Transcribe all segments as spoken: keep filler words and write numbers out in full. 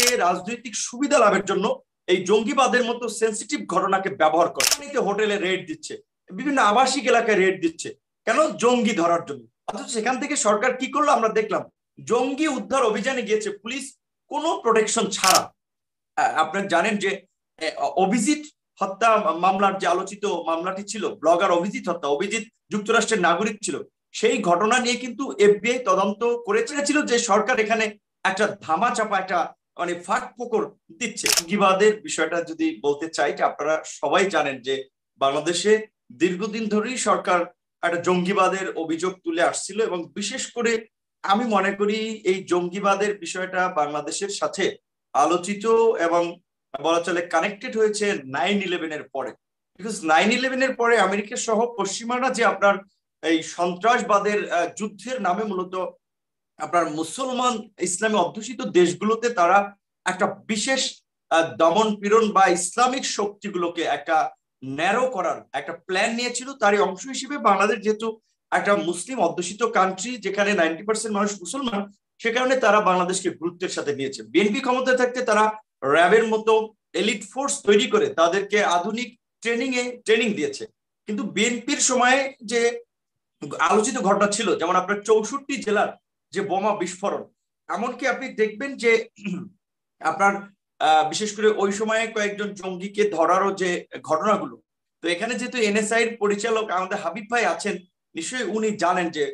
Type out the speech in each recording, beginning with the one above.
রাজনৈতিক সুবিধা লাভের জন্য এই জঙ্গিবাদের মতো সেন্সিটিভ ঘটনাকে ব্যবহার করে হোটেলে রেড দিচ্ছে, বিভিন্ন আবাসিক এলাকায় রেড দিচ্ছে, কেন? জঙ্গি ধরার জন্য। অথচ সেখান থেকে সরকার কি করলো আমরা দেখলাম, জঙ্গি উদ্ধার অভিযানে গিয়েছে পুলিশ কোনো প্রোটেকশন ছাড়া। আপনারা জানেন যে অভিজিৎ হত্যা মামলার যে আলোচিত মামলাটি ছিল, ব্লগার অভিজিৎ হত্যা, অভিজিৎ যুক্তরাষ্ট্রের নাগরিক ছিল, সেই ঘটনা নিয়ে কিন্তু এফবিআই তদন্ত করেছিল যে সরকার এখানে একটা ধামা চাপা একটা মানে ফাঁক ফোকর দিচ্ছে। জঙ্গিবাদের বিষয়টা যদি বলতে চাই, আপনারা সবাই জানেন যে বাংলাদেশে দীর্ঘদিন ধরেই সরকার একটা জঙ্গিবাদের অভিযোগ তুলে আসছিল এবং বিশেষ করে আমি মনে করি এই জঙ্গিবাদের বিষয়টা বাংলাদেশের সাথে আলোচিত এবং বলা চলে কানেক্টেড হয়েছে নাইন ইলেভেনের পরে। বিকজ নাইন ইলেভেনের পরে আমেরিকা সহ পশ্চিমারা যে আপনার এই সন্ত্রাসবাদের যুদ্ধের নামে মূলত আপনার মুসলমান ইসলামে অধ্যুষিত দেশগুলোতে তারা একটা বিশেষ দমন পীড়ন বা ইসলামিক শক্তিগুলোকে একটা ন্যারো করার একটা প্ল্যান নিয়েছিল। তারই অংশ হিসেবে বাংলাদেশ যেহেতু একটা মুসলিম অধ্যুষিত কান্ট্রি, যেখানে নাইনটি পার্সেন্ট মানুষ মুসলমান, সে কারণে তারা বাংলাদেশকে গুরুত্বের সাথে নিয়েছে। বিএনপি ক্ষমতায় থাকতে তারা র্যাবের মতো এলিট ফোর্স তৈরি করে তাদেরকে আধুনিক ট্রেনিং এ ট্রেনিং দিয়েছে। কিন্তু বিএনপির সময়ে যে আলোচিত ঘটনা ছিল, যেমন আপনার চৌষট্টি জেলার যে বোমা বিস্ফোরণ, এমনকি আপনি দেখবেন যে আপনার আহ বিশেষ করে ওই সময়ে কয়েকজন জঙ্গিকে ধরারও যে ঘটনাগুলো, তো এখানে যেহেতু এনএসআই এর পরিচালক আমাদের হাবিব ভাই আছেন, নিশ্চয়ই উনি জানেন যে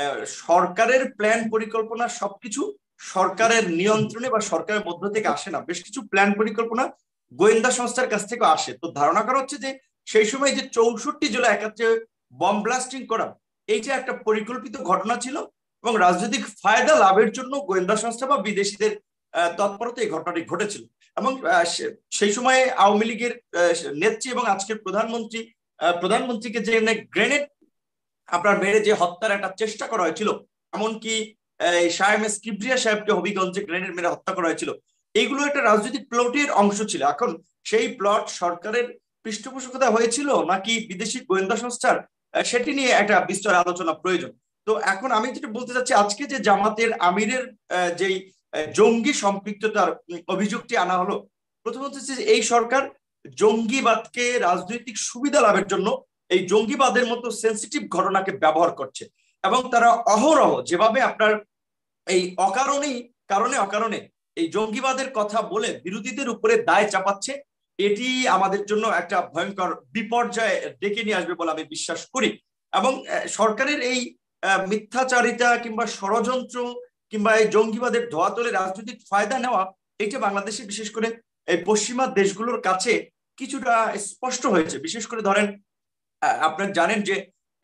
সরকারের প্ল্যান পরিকল্পনা সবকিছু সরকারের নিয়ন্ত্রণে বা সরকারের মধ্য থেকে আসে না, বেশ কিছু প্ল্যান পরিকল্পনা গোয়েন্দা সংস্থার কাছ থেকে আসে। তো ধারণা করা হচ্ছে যে সেই সময় যে চৌষট্টি জেলা একাত্রে বম ব্লাস্টিং করা, এইটা একটা পরিকল্পিত ঘটনা ছিল এবং রাজনৈতিক ফায়দা লাভের জন্য গোয়েন্দা সংস্থা বা বিদেশিদের তৎপরতা এই ঘটনাটি ঘটেছিল। এবং সেই সময়ে আওয়ামী লীগের নেত্রী এবং আজকের প্রধানমন্ত্রী প্রধানমন্ত্রীকে যে গ্রেনেড আপনার মেরে যে হত্যার একটা চেষ্টা করা হয়েছিল, এমনকি শাহেম কিবরিয়া সাহেবকে হবিগঞ্জে গ্রেনেড মেরে হত্যা করা হয়েছিল, এইগুলো একটা রাজনৈতিক প্লটের অংশ ছিল। এখন সেই প্লট সরকারের পৃষ্ঠপোষকতা হয়েছিল নাকি বিদেশি গোয়েন্দা সংস্থার, সেটি নিয়ে একটা বিস্তর আলোচনা প্রয়োজন। তো এখন আমি যেটা বলতে চাচ্ছি, আজকে যে জামাতের আমিরের যেই জঙ্গি সম্পৃক্ততার অভিযোগটি আনা হলো, প্রথমত হচ্ছে এই সরকার জঙ্গিবাদকে রাজনৈতিক সুবিধা লাভের জন্য এই জঙ্গিবাদের মতো সেন্সিটিভ ঘটনাকে ব্যবহার করছে এবং তারা অহরহ যেভাবে আপনার এই অকারণেই কারণে অকারণে এই জঙ্গিবাদের কথা বলে বিরোধীদের উপরে দায় চাপাচ্ছে, এটি আমাদের জন্য একটা ভয়ঙ্কর বিপর্যয় ডেকে নিয়ে আসবে বলে আমি বিশ্বাস করি। এবং সরকারের এই মিথ্যাচারিতা কিংবা ষড়যন্ত্র কিংবা এই জঙ্গিবাদের ধোয়াতলে রাজনৈতিক ফায়দা নেওয়া, এটা বাংলাদেশে বিশেষ করে এই পশ্চিমা দেশগুলোর কাছে কিছুটা স্পষ্ট হয়েছে। বিশেষ করে ধরেন আপনারা জানেন যে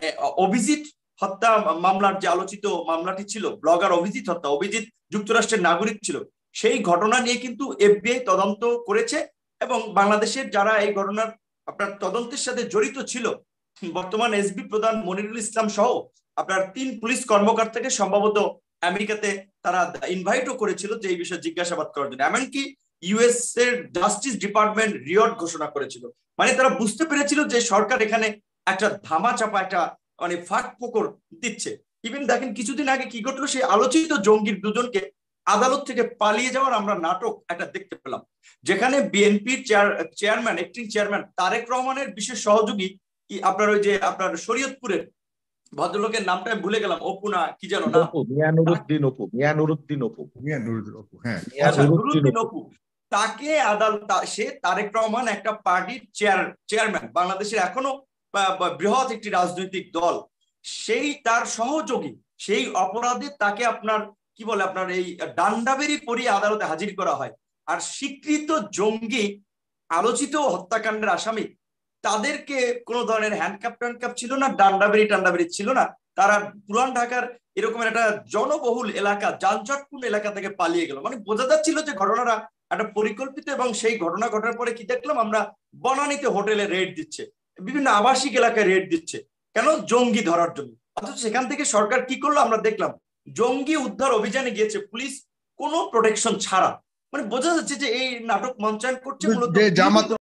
অভিজিৎ হত্যা মামলার যে আলোচিত মামলাটি ছিল, ব্লগার অভিজিৎ হত্যা, অভিজিৎ যুক্তরাষ্ট্রের নাগরিক ছিল, সেই ঘটনা নিয়ে কিন্তু এফবিআই তদন্ত করেছে এবং বাংলাদেশের যারা এই ঘটনার আপনার তদন্তের সাথে জড়িত ছিল, বর্তমান এসবি প্রধান মনিরুল ইসলাম সহ আপনার তিন পুলিশ কর্মকর্তাকে সম্ভবত আমেরিকাতে তারা ইনভাইটও করেছিল যে এই বিষয়ে জিজ্ঞাসাবাদ করার জন্য। এমনকি ইউএস এর জাস্টিস ডিপার্টমেন্ট রিওয়ার্ড ঘোষণা করেছিল। মানে তারা বুঝতে পেরেছিল যে সরকার এখানে একটা ধামা চাপা একটা মানে ফাঁক ফোকর দিচ্ছে। ইভেন দেখেন কিছুদিন আগে কি ঘটলো, সেই আলোচিত জঙ্গির দুজনকে আদালত থেকে পালিয়ে যাওয়ার আমরা নাটক একটা দেখতে পেলাম, যেখানে বিএনপির চেয়ারম্যান অ্যাক্টিং চেয়ারম্যান তারেক রহমানের বিশেষ সহযোগী আপনার ওই যে আপনার শরীয়তপুরের ভদ্রলোকের নামটা ভুলে গেলাম, অপু না কি জানো না, মিয়ানুরউদ্দিন অপু মিয়ানুরউদ্দিন অপু মিয়ানুরউদ্দিন অপু হ্যাঁ মিয়ানুরউদ্দিন অপু, তাকে আদালত, সে তারেক রহমান একটা পার্টির চেয়ার চেয়ারম্যান, বাংলাদেশের এখনো বৃহৎ একটি রাজনৈতিক দল, সেই তার সহযোগী, সেই অপরাধে তাকে আপনার কি বলে আপনার এই ডান্ডাবেরি পরিয়ে আদালতে হাজির করা হয়। আর স্বীকৃত জঙ্গি আলোচিত হত্যাকাণ্ডের আসামি, তাদেরকে কোনো ধরনের হ্যান্ডকাপ ট্যান্ডকাপ ছিল না, ডান্ডাবেরি টান্ডাবেরি ছিল না, তারা পুরান ঢাকার এরকম একটা জনবহুল এলাকা, যানজটপূর্ণ এলাকা থেকে পালিয়ে গেল। মানে বোঝা যাচ্ছিল যে ঘটনাটা একটা পরিকল্পিত। এবং সেই ঘটনা ঘটার পরে কি দেখলাম আমরা, বনানীতে হোটেলে রেড দিচ্ছে, বিভিন্ন আবাসিক এলাকায় রেড দিচ্ছে, কেন? জঙ্গি ধরার জন্য। অথচ সেখান থেকে সরকার কি করলো আমরা দেখলাম, জঙ্গি উদ্ধার অভিযানে গিয়েছে পুলিশ কোনো প্রোটেকশন ছাড়া। মানে বোঝা যাচ্ছে যে এই নাটক মঞ্চায়ন করছে মূলত জামাত